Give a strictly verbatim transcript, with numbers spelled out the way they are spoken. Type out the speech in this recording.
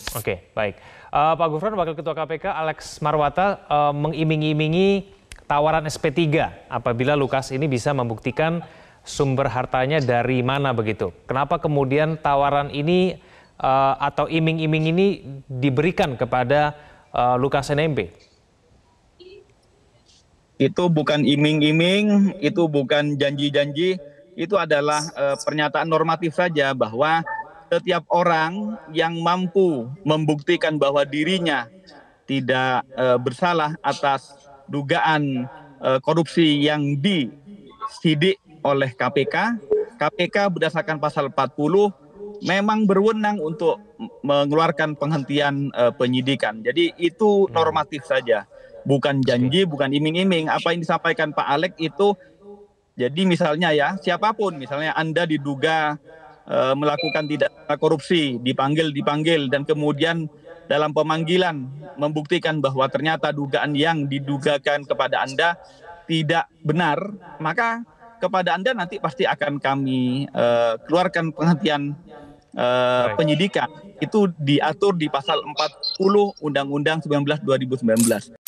Oke, baik. Eh, Pak Gufron, Wakil Ketua K P K Alex Marwata eh, mengiming-imingi tawaran S P tiga apabila Lukas ini bisa membuktikan sumber hartanya dari mana begitu. Kenapa kemudian tawaran ini eh, atau iming-iming ini diberikan kepada eh, Lukas N M B? Itu bukan iming-iming, itu bukan janji-janji, itu adalah eh, pernyataan normatif saja bahwa setiap orang yang mampu membuktikan bahwa dirinya tidak eh, bersalah atas dugaan eh, korupsi yang disidik oleh K P K, K P K berdasarkan pasal empat puluh memang berwenang untuk mengeluarkan penghentian eh, penyidikan. Jadi itu Hmm, normatif saja, bukan oke. janji, bukan iming-iming. Apa yang disampaikan Pak Alex itu, jadi misalnya ya, siapapun, misalnya Anda diduga eh, melakukan tidak korupsi, dipanggil, dipanggil, dan kemudian dalam pemanggilan membuktikan bahwa ternyata dugaan yang didugakan kepada Anda tidak benar, maka kepada Anda nanti pasti akan kami eh, keluarkan penghentian eh, Baik. penyidikan. Itu diatur di pasal empat puluh Undang-Undang sembilan belas dua ribu sembilan belas.